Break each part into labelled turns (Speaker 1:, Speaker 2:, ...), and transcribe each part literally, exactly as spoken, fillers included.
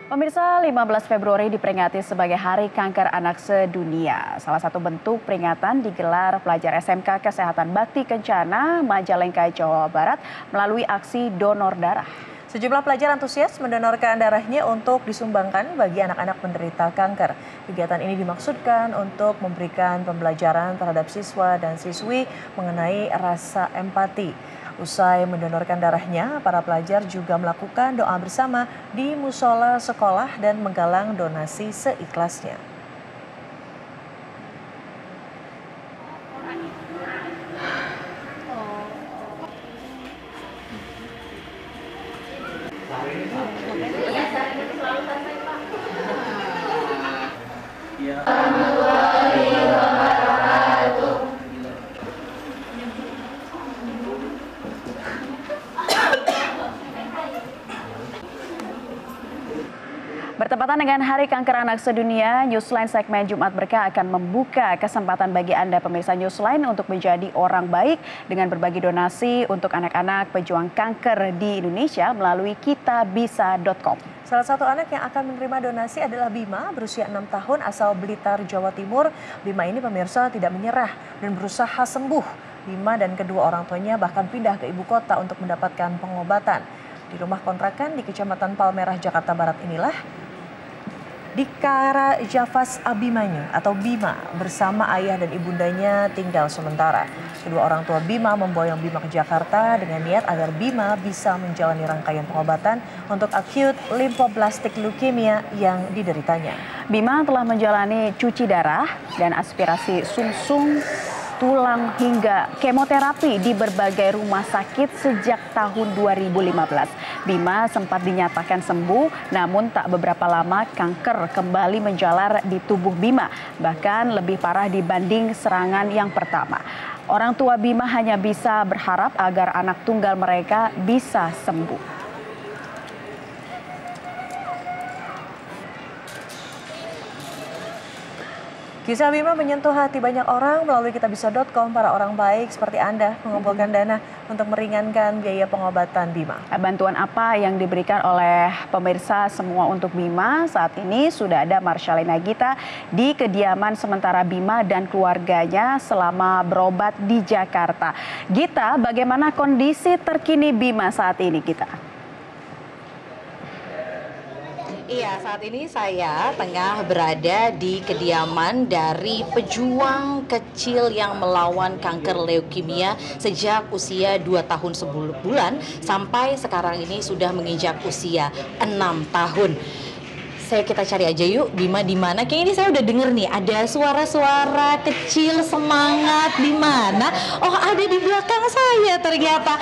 Speaker 1: Pemirsa, lima belas Februari diperingati sebagai Hari Kanker Anak Sedunia. Salah satu bentuk peringatan digelar pelajar S M K Kesehatan Bakti Kencana, Majalengka, Jawa Barat melalui aksi donor darah.
Speaker 2: Sejumlah pelajar antusias mendonorkan darahnya untuk disumbangkan bagi anak-anak penderita kanker. Kegiatan ini dimaksudkan untuk memberikan pembelajaran terhadap siswa dan siswi mengenai rasa empati. Usai mendonorkan darahnya, para pelajar juga melakukan doa bersama di musola sekolah dan menggalang donasi seikhlasnya.
Speaker 1: Bertepatan dengan Hari Kanker Anak Sedunia, Newsline segmen Jumat Berkah akan membuka kesempatan bagi Anda pemirsa Newsline untuk menjadi orang baik dengan berbagi donasi untuk anak-anak pejuang kanker di Indonesia melalui kitabisa dot com.
Speaker 2: Salah satu anak yang akan menerima donasi adalah Bima, berusia enam tahun asal Blitar, Jawa Timur. Bima ini pemirsa tidak menyerah dan berusaha sembuh. Bima dan kedua orang tuanya bahkan pindah ke ibu kota untuk mendapatkan pengobatan. Di rumah kontrakan di Kecamatan Palmerah, Jakarta Barat inilah Dikara Jafas Abimanyu atau Bima bersama ayah dan ibundanya tinggal sementara. Kedua orang tua Bima memboyong Bima ke Jakarta dengan niat agar Bima bisa menjalani rangkaian pengobatan untuk acute lymphoblastic leukemia yang dideritanya.
Speaker 1: Bima telah menjalani cuci darah dan aspirasi sumsum tulang hingga kemoterapi di berbagai rumah sakit sejak tahun dua ribu lima belas. Bima sempat dinyatakan sembuh, namun tak beberapa lama kanker kembali menjalar di tubuh Bima, bahkan lebih parah dibanding serangan yang pertama. Orang tua Bima hanya bisa berharap agar anak tunggal mereka bisa sembuh.
Speaker 2: Kisah Bima menyentuh hati banyak orang. Melalui kitabisa dot com, para orang baik seperti Anda mengumpulkan dana untuk meringankan biaya pengobatan Bima.
Speaker 1: Bantuan apa yang diberikan oleh pemirsa semua untuk Bima? Saat ini sudah ada Marshalina Gita di kediaman sementara Bima dan keluarganya selama berobat di Jakarta. Gita, bagaimana kondisi terkini Bima saat ini, Gita?
Speaker 3: Iya, saat ini saya tengah berada di kediaman dari pejuang kecil yang melawan kanker leukemia sejak usia dua tahun sepuluh bulan sampai sekarang ini sudah menginjak usia enam tahun. Saya kita cari aja yuk, Bima di mana? Kayaknya ini saya udah denger nih, ada suara-suara kecil semangat di mana? Oh, ada di belakang saya ternyata.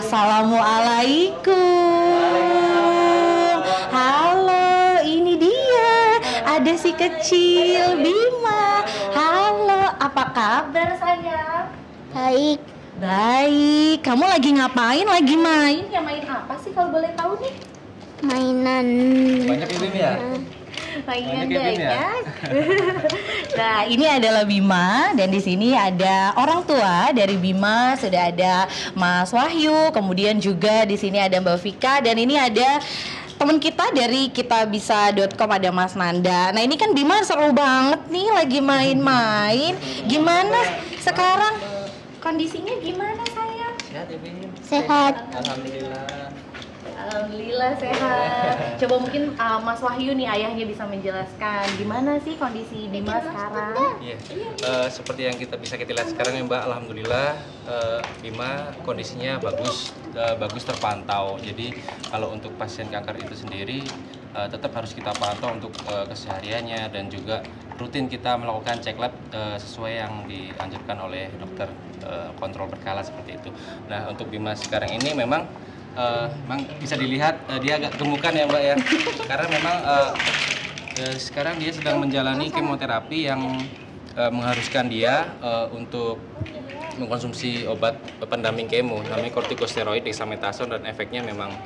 Speaker 3: Assalamualaikum. Halo, ini dia. Ada si kecil Bima. Halo, apa kabar sayang?
Speaker 4: Baik.
Speaker 3: Baik. Kamu lagi ngapain? Lagi main? Ya main apa sih kalau boleh tahu nih?
Speaker 4: Mainan.
Speaker 5: Banyak ya Bim ya?
Speaker 3: Mainan
Speaker 5: Banyak ya, Bim, ya?
Speaker 3: banyak. Nah, ini adalah Bima dan di sini ada orang tua dari Bima, sudah ada Mas Wahyu, kemudian juga di sini ada Mbak Vika dan ini ada teman kita dari kitabisa dot com, ada Mas Nanda. Nah, ini kan Bima seru banget nih lagi main-main. Gimana sekarang kondisinya gimana sayang?
Speaker 5: Sehat ya Bim?
Speaker 4: Sehat.
Speaker 5: Alhamdulillah.
Speaker 3: Alhamdulillah sehat. Coba mungkin uh, Mas Wahyu nih ayahnya bisa menjelaskan gimana sih kondisi Bima sekarang?
Speaker 5: Iya, uh, seperti yang kita bisa kita lihat sekarang ya Mbak, Alhamdulillah uh, Bima kondisinya bagus, uh, bagus terpantau. Jadi kalau untuk pasien kanker itu sendiri uh, tetap harus kita pantau untuk uh, kesehariannya dan juga rutin kita melakukan cek lab uh, sesuai yang dianjurkan oleh dokter, uh, kontrol berkala seperti itu. Nah, untuk Bima sekarang ini memang Uh, memang bisa dilihat uh, dia agak gemukan ya Mbak ya, karena memang uh, uh, sekarang dia sedang menjalani kemoterapi yang uh, mengharuskan dia uh, untuk mengkonsumsi obat pendamping kemo namanya kortikosteroid, dexamethasone, dan efeknya memang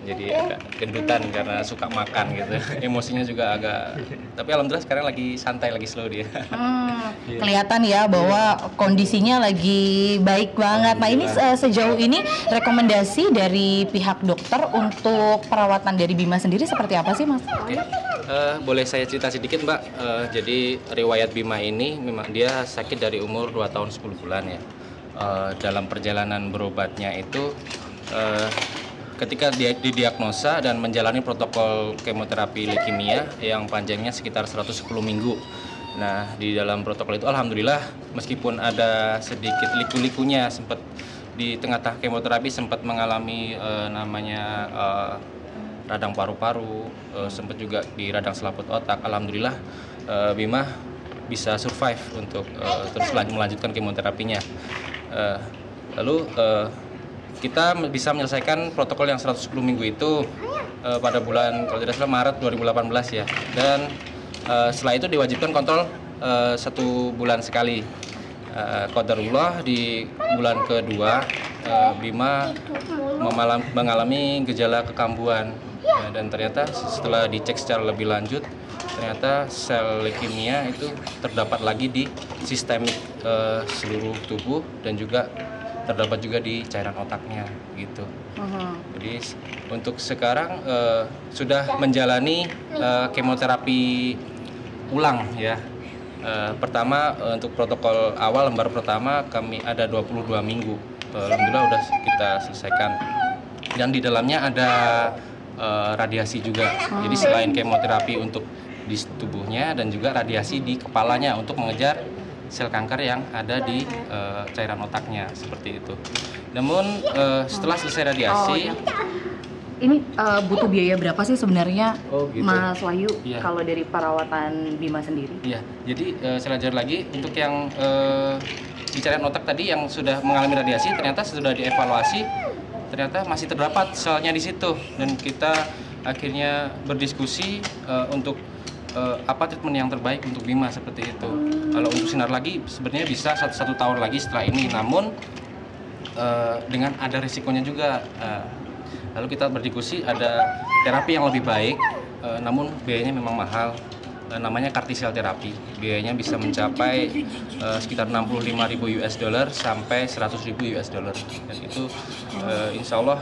Speaker 5: jadi agak gendutan karena suka makan gitu. Emosinya juga agak, tapi alhamdulillah sekarang lagi santai, lagi slow dia.
Speaker 3: Hmm, kelihatan ya bahwa kondisinya lagi baik banget. Nah ini uh, sejauh ini rekomendasi dari pihak dokter untuk perawatan dari Bima sendiri seperti apa sih Mas?
Speaker 5: Oke, uh, boleh saya cerita sedikit Mbak. Uh, jadi riwayat Bima ini memang dia sakit dari umur dua tahun sepuluh bulan ya. Uh, dalam perjalanan berobatnya itu uh, ketika dia didiagnosa dan menjalani protokol kemoterapi leukemia yang panjangnya sekitar seratus sepuluh minggu. Nah, di dalam protokol itu alhamdulillah meskipun ada sedikit liku-likunya, sempat di tengah-tengah kemoterapi sempat mengalami uh, namanya uh, radang paru-paru, uh, sempat juga di radang selaput otak. Alhamdulillah uh, Bima bisa survive untuk uh, terus melanjutkan kemoterapinya. Uh, lalu uh, kita bisa menyelesaikan protokol yang seratus sepuluh minggu itu uh, pada bulan kalau tidak salah Maret dua ribu delapan belas ya. Dan uh, setelah itu diwajibkan kontrol uh, satu bulan sekali. Uh, qadarullah di bulan kedua uh, Bima memalam, mengalami gejala kekambuhan. Uh, dan ternyata setelah dicek secara lebih lanjut ternyata sel leukemia itu terdapat lagi di sistemik uh, seluruh tubuh dan juga terdapat juga di cairan otaknya gitu. Uh-huh. Jadi untuk sekarang uh, sudah menjalani uh, kemoterapi ulang ya. Uh, pertama uh, untuk protokol awal lembar pertama kami ada dua puluh dua minggu. Uh, Alhamdulillah udah kita selesaikan. Dan di dalamnya ada uh, radiasi juga. Uh-huh. Jadi selain kemoterapi untuk di tubuhnya dan juga radiasi di kepalanya untuk mengejar sel kanker yang ada di uh, cairan otaknya seperti itu. Namun uh, setelah selesai radiasi,
Speaker 3: oh, ya. Ini uh, butuh biaya berapa sih sebenarnya,
Speaker 5: oh, gitu.
Speaker 3: Mas Wahyu,
Speaker 5: ya.
Speaker 3: Kalau dari perawatan Bima sendiri?
Speaker 5: Iya, jadi uh, saya lanjut lagi untuk yang uh, di cairan otak tadi yang sudah mengalami radiasi, ternyata sudah dievaluasi, ternyata masih terdapat selnya di situ dan kita akhirnya berdiskusi uh, untuk Uh, apa treatment yang terbaik untuk Bima seperti itu. Kalau untuk sinar lagi sebenarnya bisa satu, satu tahun lagi setelah ini, namun uh, dengan ada risikonya juga. Uh, lalu kita berdiskusi ada terapi yang lebih baik, uh, namun biayanya memang mahal. Uh, namanya CAR T-cell terapi. Biayanya bisa mencapai uh, sekitar enam puluh lima ribu U S dollar sampai seratus ribu U S dollar. Dan itu uh, insya Allah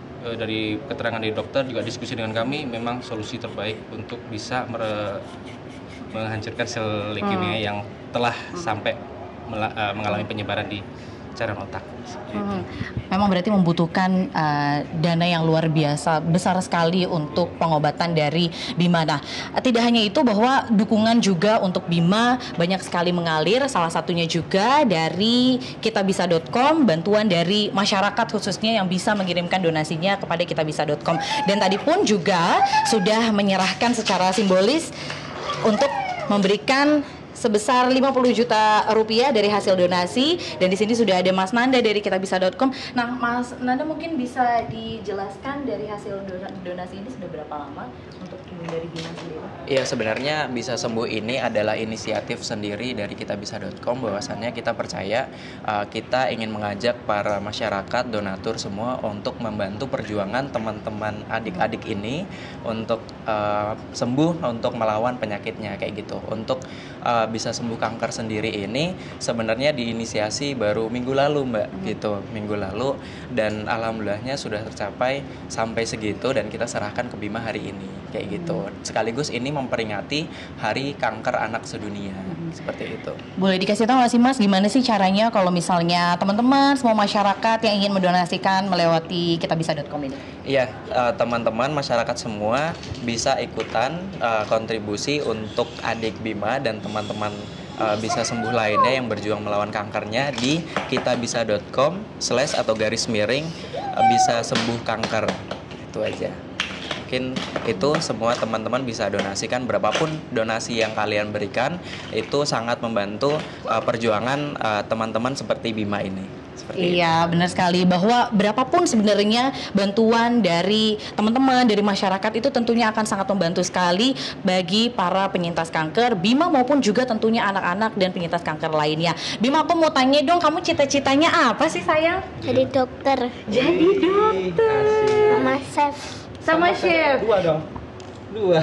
Speaker 5: dari keterangan dari dokter juga diskusi dengan kami memang solusi terbaik untuk bisa mere- menghancurkan sel leukemia hmm. yang telah hmm. sampai mela- uh, mengalami penyebaran di cairan otak.
Speaker 3: Hmm. Memang berarti membutuhkan uh, dana yang luar biasa besar sekali untuk pengobatan dari Bima. Nah, tidak hanya itu bahwa dukungan juga untuk Bima banyak sekali mengalir. Salah satunya juga dari kitabisa dot com, bantuan dari masyarakat khususnya yang bisa mengirimkan donasinya kepada kitabisa dot com. Dan tadi pun juga sudah menyerahkan secara simbolis untuk memberikan sebesar lima puluh juta rupiah dari hasil donasi. Dan di sini sudah ada Mas Nanda dari kitabisa dot com. Nah, Mas Nanda mungkin bisa dijelaskan dari hasil donasi ini sudah berapa lama untuk dari Bima sendiri?
Speaker 6: Iya, sebenarnya Bisa Sembuh ini adalah inisiatif sendiri dari kitabisa dot com. Bahwasannya kita percaya uh, kita ingin mengajak para masyarakat, donatur semua untuk membantu perjuangan teman-teman adik-adik ini untuk uh, sembuh, untuk melawan penyakitnya kayak gitu. Untuk uh, Bisa Sembuh Kanker sendiri ini sebenarnya diinisiasi baru minggu lalu Mbak, hmm. gitu, minggu lalu, dan alhamdulillahnya sudah tercapai sampai segitu dan kita serahkan ke Bima hari ini kayak gitu. Sekaligus ini memperingati Hari Kanker Anak Sedunia, hmm. seperti itu.
Speaker 3: Boleh dikasih tahu nggak sih Mas, gimana sih caranya kalau misalnya teman-teman semua masyarakat yang ingin mendonasikan melewati kitabisa dot com ini?
Speaker 6: Iya, uh, teman-teman masyarakat semua bisa ikutan uh, kontribusi untuk adik Bima dan teman-teman uh, Bisa Sembuh lainnya yang berjuang melawan kankernya di kitabisa dot com slash atau garis miring uh, Bisa Sembuh Kanker. Itu aja. Mungkin itu semua teman-teman bisa donasikan, berapapun donasi yang kalian berikan itu sangat membantu uh, perjuangan uh, teman-teman seperti Bima ini. Seperti
Speaker 3: iya, itu. Benar sekali bahwa berapapun sebenarnya bantuan dari teman-teman, dari masyarakat itu tentunya akan sangat membantu sekali bagi para penyintas kanker, Bima maupun juga tentunya anak-anak dan penyintas kanker lainnya. Bima, aku mau tanya dong, kamu cita-citanya apa sih sayang?
Speaker 4: Jadi dokter.
Speaker 3: Jadi dokter.
Speaker 4: Sama chef.
Speaker 3: sama chef.
Speaker 5: Dua dong. Dua.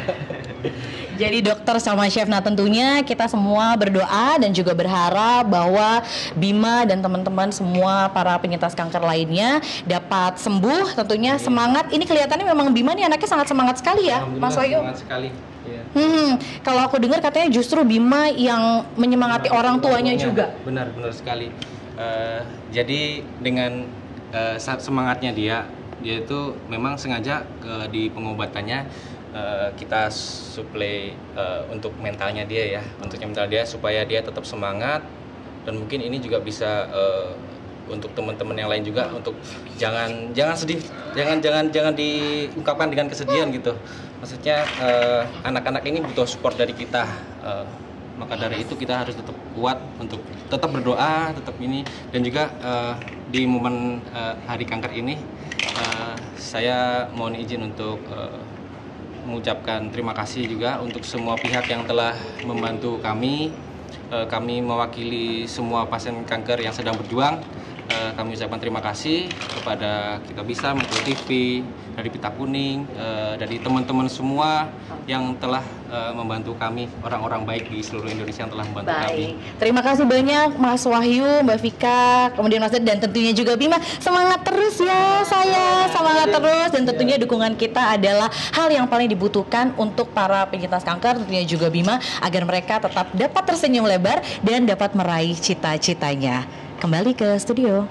Speaker 3: Jadi dokter sama chef, nah tentunya kita semua berdoa dan juga berharap bahwa Bima dan teman-teman semua para penyintas kanker lainnya dapat sembuh. Tentunya semangat. Ini kelihatannya memang Bima nih anaknya sangat semangat sekali ya, Mas Wahyu.
Speaker 5: Semangat sekali. Ya.
Speaker 3: Hmm, kalau aku dengar katanya justru Bima yang menyemangati orang tuanya juga.
Speaker 5: Benar, benar sekali. Uh, jadi dengan uh, semangatnya dia, dia itu memang sengaja uh, di pengobatannya. Uh, kita suplai uh, untuk mentalnya dia ya, untuk mental dia supaya dia tetap semangat, dan mungkin ini juga bisa uh, untuk teman-teman yang lain juga untuk jangan jangan sedih, jangan jangan jangan diungkapkan dengan kesedihan gitu. Maksudnya uh, anak-anak ini butuh support dari kita, uh, maka dari itu kita harus tetap kuat untuk tetap berdoa, tetap ini, dan juga uh, di momen uh, Hari Kanker ini uh, saya mohon izin untuk uh, mengucapkan terima kasih juga untuk semua pihak yang telah membantu kami. E, kami mewakili semua pasien kanker yang sedang berjuang. E, kami ucapkan terima kasih kepada Kita Bisa, Metro T V, dari Pita Kuning, e, dari teman-teman semua yang telah e, membantu kami, orang-orang baik di seluruh Indonesia yang telah membantu
Speaker 3: Baik.
Speaker 5: kami.
Speaker 3: Terima kasih banyak Mas Wahyu, Mbak Vika, kemudian Mas Ded, dan tentunya juga Bima. Semangat terus ya saya, semangat terus, dan tentunya dukungan kita adalah hal yang paling dibutuhkan untuk para penyintas kanker, tentunya juga Bima, agar mereka tetap dapat tersenyum lebar dan dapat meraih cita-citanya. Kembali ke studio.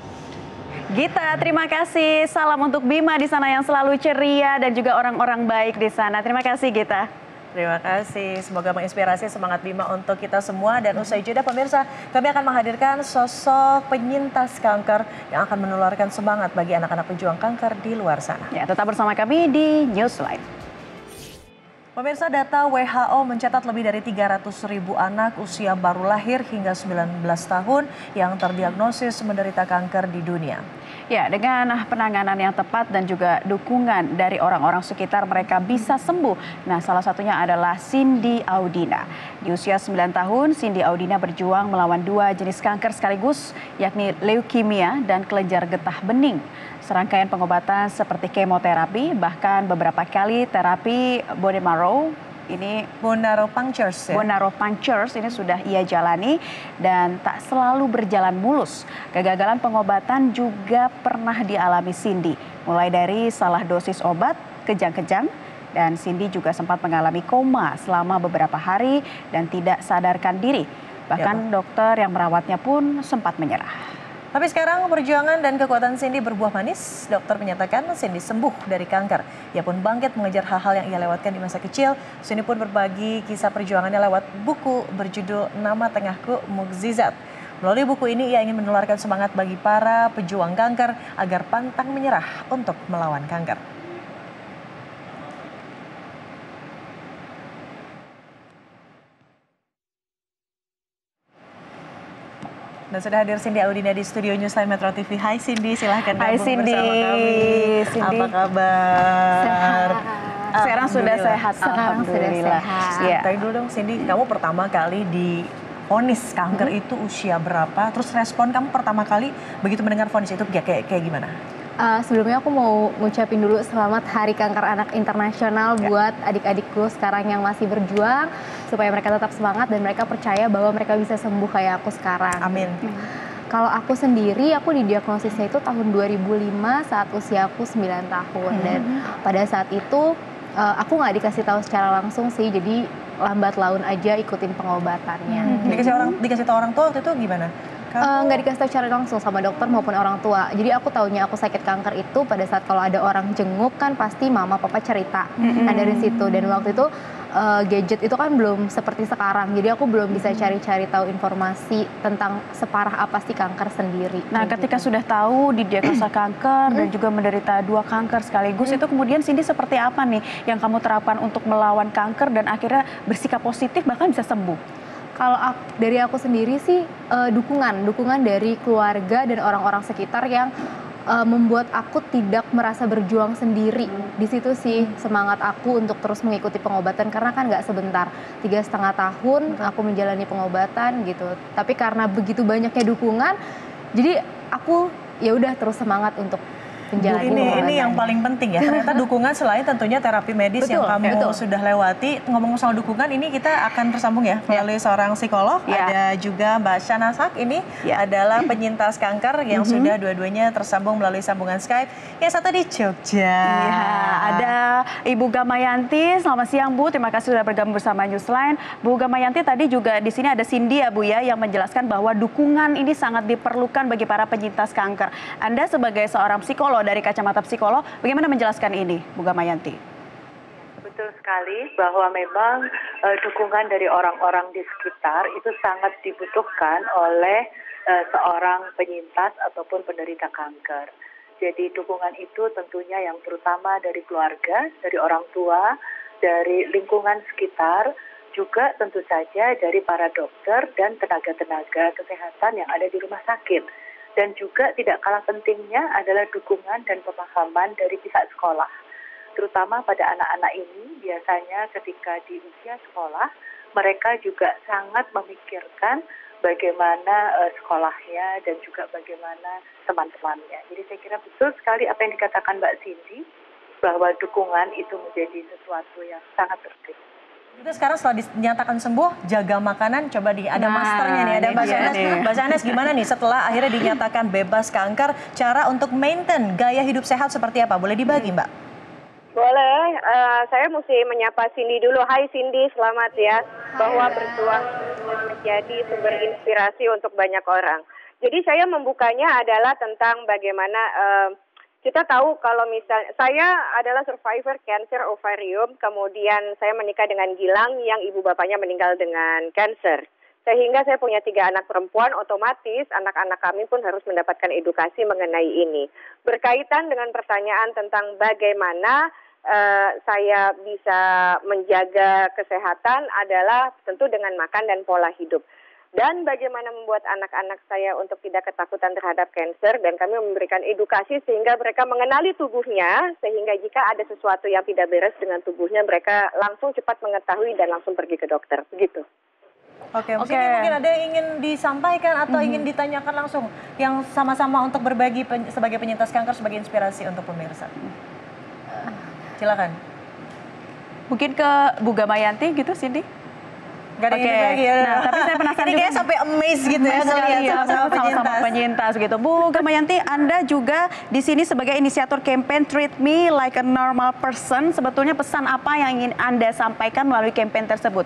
Speaker 1: Gita, terima kasih. Salam untuk Bima di sana yang selalu ceria dan juga orang-orang baik di sana. Terima kasih Gita.
Speaker 2: Terima kasih, semoga menginspirasi semangat Bima untuk kita semua. Dan usai jeda pemirsa, kami akan menghadirkan sosok penyintas kanker yang akan menularkan semangat bagi anak-anak pejuang kanker di luar sana.
Speaker 1: Ya, tetap bersama kami di Newsline.
Speaker 2: Pemirsa, data W H O mencatat lebih dari tiga ratus ribu anak usia baru lahir hingga sembilan belas tahun yang terdiagnosis menderita kanker di dunia.
Speaker 1: Ya, dengan penanganan yang tepat dan juga dukungan dari orang-orang sekitar, mereka bisa sembuh. Nah, salah satunya adalah Cindy Audina. Di usia sembilan tahun, Cindy Audina berjuang melawan dua jenis kanker sekaligus, yakni leukemia dan kelenjar getah bening. Serangkaian pengobatan seperti kemoterapi, bahkan beberapa kali terapi bone marrow, ini
Speaker 2: bone marrow punctures ya?
Speaker 1: Bone marrow punctures ini sudah ia jalani dan tak selalu berjalan mulus. Kegagalan pengobatan juga pernah dialami Cindy, mulai dari salah dosis obat, kejang-kejang, dan Cindy juga sempat mengalami koma selama beberapa hari dan tidak sadarkan diri. Bahkan ya, dokter yang merawatnya pun sempat menyerah.
Speaker 2: Tapi sekarang perjuangan dan kekuatan Cindy berbuah manis. Dokter menyatakan Cindy sembuh dari kanker. Ia pun bangkit mengejar hal-hal yang ia lewatkan di masa kecil. Cindy pun berbagi kisah perjuangannya lewat buku berjudul Nama Tengahku Mukjizat. Melalui buku ini ia ingin menularkan semangat bagi para pejuang kanker agar pantang menyerah untuk melawan kanker. Dan sudah hadir Cindy Audina di studio Newsline Metro T V. Hai Cindy, silahkan gabung
Speaker 1: Cindy.
Speaker 2: bersama kami.
Speaker 1: Cindy.
Speaker 2: Apa kabar?
Speaker 1: Sehat. Sekarang sudah sehat.
Speaker 4: Sekarang sudah sehat.
Speaker 2: Ya. Tadi dulu dong Cindy, kamu pertama kali divonis kanker hmm. itu usia berapa? Terus respon kamu pertama kali begitu mendengar vonis itu kayak kayak gimana?
Speaker 4: Uh, sebelumnya aku mau ngucapin dulu selamat Hari Kanker Anak Internasional ya, buat adik-adikku sekarang yang masih berjuang, supaya mereka tetap semangat dan mereka percaya bahwa mereka bisa sembuh kayak aku sekarang.
Speaker 2: Amin.
Speaker 4: Hmm. Kalau aku sendiri, aku didiagnosisnya itu tahun dua ribu lima saat usia aku sembilan tahun. Hmm. Dan pada saat itu uh, aku nggak dikasih tahu secara langsung sih, jadi lambat laun aja ikutin pengobatannya.
Speaker 2: Hmm.
Speaker 4: Hmm.
Speaker 2: Dikasih orang dikasih tahu orang tua waktu itu gimana?
Speaker 4: Nggak uh, dikasih tahu secara langsung sama dokter maupun orang tua. Jadi aku taunya aku sakit kanker itu pada saat kalau ada orang jenguk kan pasti mama papa cerita. Mm-hmm. Nah dari situ, dan waktu itu uh, gadget itu kan belum seperti sekarang. Jadi aku belum bisa cari-cari tahu informasi tentang separah apa sih kanker sendiri.
Speaker 1: Nah ketika gitu. Sudah tahu didiagnosa kanker dan juga menderita dua kanker sekaligus, itu kemudian Cindy seperti apa nih yang kamu terapkan untuk melawan kanker dan akhirnya bersikap positif bahkan bisa sembuh?
Speaker 4: Kalau aku, dari aku sendiri sih uh, dukungan, dukungan dari keluarga dan orang-orang sekitar yang uh, membuat aku tidak merasa berjuang sendiri. Di situ sih semangat aku untuk terus mengikuti pengobatan karena kan nggak sebentar, tiga setengah tahun aku menjalani pengobatan gitu. Tapi karena begitu banyaknya dukungan, jadi aku ya udah terus semangat untuk menjalani
Speaker 2: Ini ini
Speaker 4: pengobatan.
Speaker 2: yang paling penting ya. Ternyata dukungan selain tentunya terapi medis
Speaker 4: Betul,
Speaker 2: yang kamu
Speaker 4: betul.
Speaker 2: sudah lewati. Ngomong soal dukungan, ini kita akan tersambung ya melalui seorang psikolog.
Speaker 1: Ya.
Speaker 2: Ada juga Mbak Shana Sak, ini
Speaker 1: Ya.
Speaker 2: adalah penyintas kanker yang
Speaker 1: Mhm.
Speaker 2: sudah dua-duanya tersambung melalui sambungan Skype. Yang satu di Jogja.
Speaker 1: Iya, ada Ibu Gamayanti. Selamat siang Bu, terima kasih sudah bergabung bersama Newsline. Bu Gamayanti, tadi juga di sini ada Cindy ya Bu ya, yang menjelaskan bahwa dukungan ini sangat diperlukan bagi para penyintas kanker. Anda sebagai seorang psikolog dari kacamata psikolog, bagaimana menjelaskan ini Bu Gamayanti?
Speaker 7: Betul sekali bahwa memang uh, dukungan dari orang-orang di sekitar itu sangat dibutuhkan oleh uh, seorang penyintas ataupun penderita kanker. Jadi dukungan itu tentunya yang terutama dari keluarga, dari orang tua, dari lingkungan sekitar, juga tentu saja dari para dokter dan tenaga-tenaga kesehatan yang ada di rumah sakit. Dan juga tidak kalah pentingnya adalah dukungan dan pemahaman dari pihak sekolah. Terutama pada anak-anak ini, biasanya ketika di usia sekolah, mereka juga sangat memikirkan bagaimana uh, sekolahnya dan juga bagaimana teman-temannya. Jadi saya kira betul sekali apa yang dikatakan Mbak Cindy, bahwa dukungan itu menjadi sesuatu yang sangat penting.
Speaker 2: Juga sekarang setelah dinyatakan sembuh, jaga makanan, coba di ada
Speaker 1: Nah,
Speaker 2: masternya nih, ada
Speaker 1: ini
Speaker 2: Mbak
Speaker 1: dia
Speaker 2: Sanes.
Speaker 1: nih.
Speaker 2: Mbak Sanes gimana nih setelah akhirnya dinyatakan bebas kanker, cara untuk maintain gaya hidup sehat seperti apa? Boleh dibagi Mbak?
Speaker 8: Boleh, uh, saya mesti menyapa Cindy dulu. Hai Cindy, selamat ya. Bahwa berjuang menjadi sumber inspirasi untuk banyak orang. Jadi saya membukanya adalah tentang bagaimana uh, kita tahu kalau misalnya, saya adalah survivor cancer ovarium, kemudian saya menikah dengan Gilang yang ibu bapaknya meninggal dengan cancer. Sehingga saya punya tiga anak perempuan, otomatis anak-anak kami pun harus mendapatkan edukasi mengenai ini. Berkaitan dengan pertanyaan tentang bagaimana uh, saya bisa menjaga kesehatan adalah tentu dengan makan dan pola hidup. Dan bagaimana membuat anak-anak saya untuk tidak ketakutan terhadap kanker, dan kami memberikan edukasi sehingga mereka mengenali tubuhnya, sehingga jika ada sesuatu yang tidak beres dengan tubuhnya, mereka langsung cepat mengetahui dan langsung pergi ke dokter. Begitu.
Speaker 2: Oke,
Speaker 1: Oke.
Speaker 2: mungkin, mungkin ada yang ingin disampaikan atau ingin ditanyakan langsung yang sama-sama untuk berbagi pen, sebagai penyintas kanker sebagai inspirasi untuk pemirsa. Silakan.
Speaker 1: Mungkin ke Bu Gamayanti gitu, Cindy?
Speaker 2: Gak ada yang
Speaker 1: Oke.
Speaker 2: dibagi ya.
Speaker 1: Nah, tapi saya penasaran
Speaker 2: Ini
Speaker 1: juga
Speaker 2: kayak sampai amazed gitu ya
Speaker 1: Sekali
Speaker 2: ngelihat
Speaker 1: ya,
Speaker 2: sama-sama
Speaker 1: sama-sama
Speaker 2: penyintas.
Speaker 1: penyintas gitu. Bu Gamayanti, Anda juga di sini sebagai inisiator campaign Treat Me Like a Normal Person. Sebetulnya pesan apa yang ingin Anda sampaikan melalui campaign tersebut?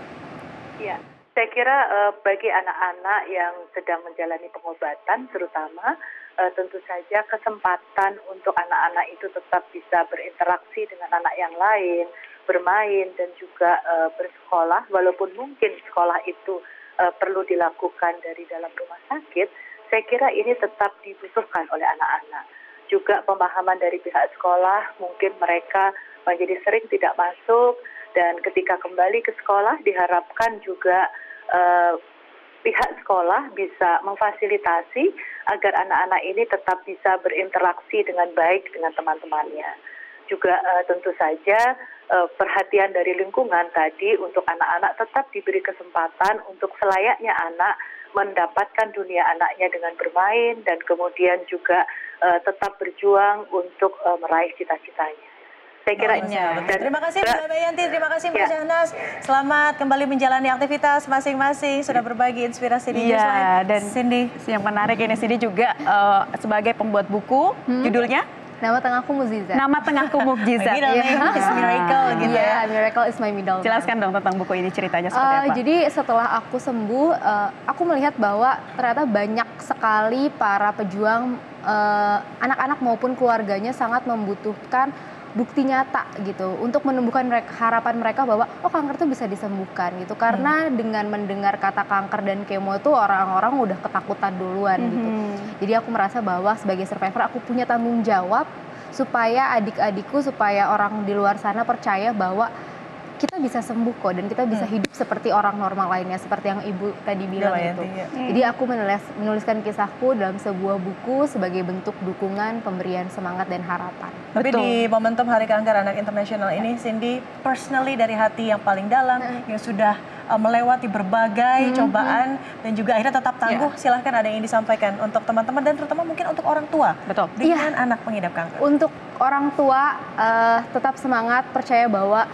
Speaker 7: Ya, saya kira uh, bagi anak-anak yang sedang menjalani pengobatan terutama, uh, tentu saja kesempatan untuk anak-anak itu tetap bisa berinteraksi dengan anak yang lain, bermain dan juga uh, bersekolah, walaupun mungkin sekolah itu uh, perlu dilakukan dari dalam rumah sakit, saya kira ini tetap dibutuhkan oleh anak-anak. Juga pemahaman dari pihak sekolah, mungkin mereka menjadi sering tidak masuk, dan ketika kembali ke sekolah diharapkan juga uh, pihak sekolah bisa memfasilitasi agar anak-anak ini tetap bisa berinteraksi dengan baik dengan teman-temannya. Juga uh, tentu saja uh, perhatian dari lingkungan tadi untuk anak-anak tetap diberi kesempatan untuk selayaknya anak mendapatkan dunia anaknya dengan bermain dan kemudian juga uh, tetap berjuang untuk uh, meraih cita-citanya. Saya kira ini.
Speaker 2: Terima kasih Mbak Gamayanti, terima kasih Mbak
Speaker 7: Ya.
Speaker 2: Shahnas. Selamat kembali menjalani aktivitas masing-masing, sudah berbagi inspirasi di
Speaker 1: Iya,
Speaker 2: Newsline.
Speaker 1: dan
Speaker 2: Cindy.
Speaker 1: yang menarik ini Cindy juga uh, sebagai pembuat buku, judulnya
Speaker 4: Nama tengahku Mukjizat.
Speaker 1: Nama Tengahku Mukjizat.
Speaker 2: My middle name is Miracle gitu
Speaker 4: Iya,
Speaker 2: ya.
Speaker 4: Miracle is my middle name.
Speaker 1: Jelaskan dong tentang buku ini, ceritanya seperti
Speaker 4: Uh,
Speaker 1: apa?
Speaker 4: jadi setelah aku sembuh, uh, aku melihat bahwa ternyata banyak sekali para pejuang, uh, anak-anak maupun keluarganya sangat membutuhkan bukti nyata gitu untuk menumbuhkan mereka, harapan mereka bahwa oh kanker itu bisa disembuhkan gitu, karena hmm. dengan mendengar kata kanker dan kemo itu orang-orang udah ketakutan duluan
Speaker 1: hmm.
Speaker 4: gitu. Jadi aku merasa bahwa sebagai survivor aku punya tanggung jawab supaya adik-adikku, supaya orang di luar sana percaya bahwa kita bisa sembuh kok dan kita bisa
Speaker 2: Hmm.
Speaker 4: hidup seperti orang normal lainnya, seperti yang Ibu tadi bilang
Speaker 2: Iya,
Speaker 4: itu.
Speaker 2: iya.
Speaker 4: Jadi aku menulis, menuliskan kisahku dalam sebuah buku sebagai bentuk dukungan, pemberian semangat dan harapan.
Speaker 2: Tapi
Speaker 1: Betul.
Speaker 2: di momentum Hari Kanker Anak Internasional ini, Cindy personally dari hati yang paling dalam, yang sudah uh, melewati berbagai cobaan dan juga akhirnya tetap tangguh, silahkan ada yang ingin disampaikan untuk teman-teman dan terutama mungkin untuk orang tua
Speaker 1: Betul.
Speaker 2: dengan anak pengidap kanker.
Speaker 4: Untuk orang tua eh, tetap semangat, percaya bahwa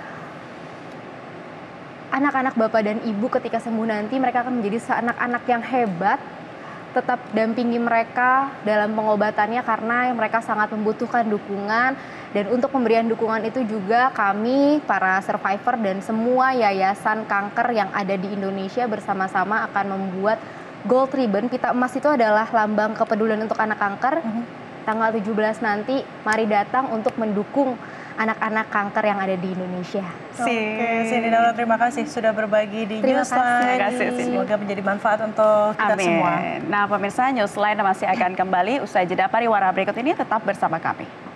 Speaker 4: anak-anak bapak dan ibu ketika sembuh nanti mereka akan menjadi anak-anak yang hebat. Tetap dampingi mereka dalam pengobatannya karena mereka sangat membutuhkan dukungan. Dan untuk pemberian dukungan itu juga kami para survivor dan semua yayasan kanker yang ada di Indonesia bersama-sama akan membuat Gold Ribbon. Pita emas itu adalah lambang kepedulian untuk anak kanker. Tanggal tujuh belas nanti mari datang untuk mendukung anak-anak kanker yang ada di Indonesia.
Speaker 2: Oke, Cindy Daura, terima kasih sudah berbagi di
Speaker 4: Terima
Speaker 2: Newsline.
Speaker 4: kasih.
Speaker 1: Terima kasih, Cindy.
Speaker 2: Semoga menjadi manfaat untuk kita
Speaker 1: Amin.
Speaker 2: semua.
Speaker 1: Nah, pemirsa, Newsline masih akan kembali usai jeda pariwara berikut ini, tetap bersama kami.